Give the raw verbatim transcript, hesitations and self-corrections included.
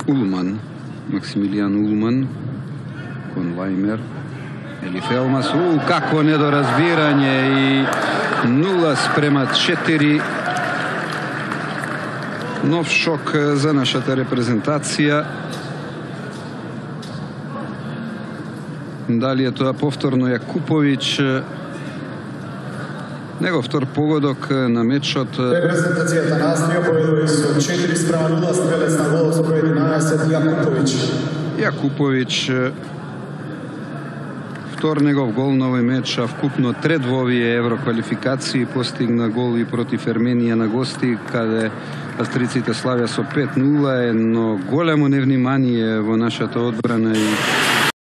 Улман, Максимилијан Улман кон Лајмер. Елифелмас, у, какво недоразбирање и нула спрема четири. Нов шок за нашата репрезентација. Дали е тоа повторно Јакуповиќ, негов втор погодок на мечот. Репрезентацијата на Австрија победува со четири спрема нула, стрелец на голот со број единаесет Јакуповиќ. Јакуповиќ, втор негов гол на овој меч, а вкупно трет во овие евроквалификации, постигна гол и против Ерменија на гости, каде австриците славја со пет нула, но големо невнимание во нашата одбрана и